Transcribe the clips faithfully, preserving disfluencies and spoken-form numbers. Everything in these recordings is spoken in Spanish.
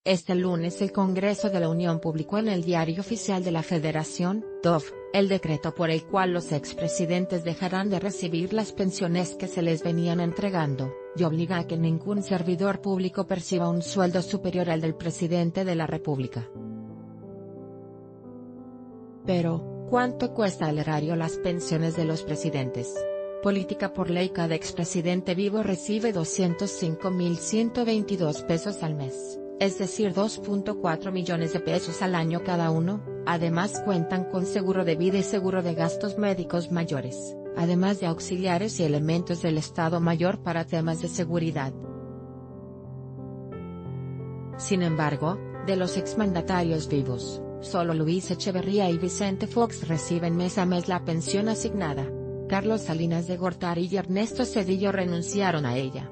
Este lunes el Congreso de la Unión publicó en el Diario Oficial de la Federación, D O F, el decreto por el cual los expresidentes dejarán de recibir las pensiones que se les venían entregando, y obliga a que ningún servidor público perciba un sueldo superior al del presidente de la República. Pero, ¿cuánto cuesta al erario las pensiones de los presidentes? Política por ley: cada expresidente vivo recibe doscientos cinco mil ciento veintidós pesos al mes, es decir dos punto cuatro millones de pesos al año cada uno. Además cuentan con seguro de vida y seguro de gastos médicos mayores, además de auxiliares y elementos del Estado Mayor para temas de seguridad. Sin embargo, de los exmandatarios vivos, solo Luis Echeverría y Vicente Fox reciben mes a mes la pensión asignada. Carlos Salinas de Gortari y Ernesto Zedillo renunciaron a ella.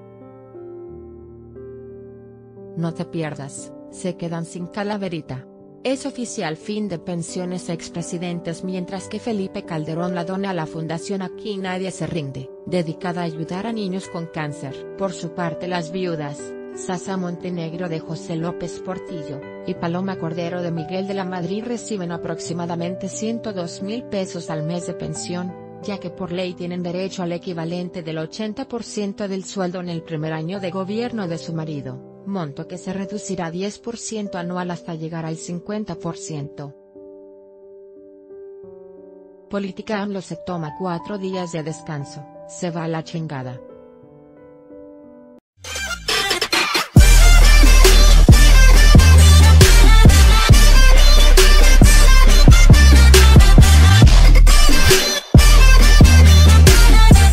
No te pierdas, se quedan sin calaverita. Es oficial: fin de pensiones a expresidentes, mientras que Felipe Calderón la dona a la Fundación Aquí Nadie Se Rinde, dedicada a ayudar a niños con cáncer. Por su parte, las viudas, Sasa Montenegro de José López Portillo, y Paloma Cordero de Miguel de la Madrid reciben aproximadamente ciento dos mil pesos al mes de pensión, ya que por ley tienen derecho al equivalente del ochenta por ciento del sueldo en el primer año de gobierno de su marido, monto que se reducirá a diez por ciento anual hasta llegar al cincuenta por ciento. Política: AMLO se toma cuatro días de descanso, se va a la chingada.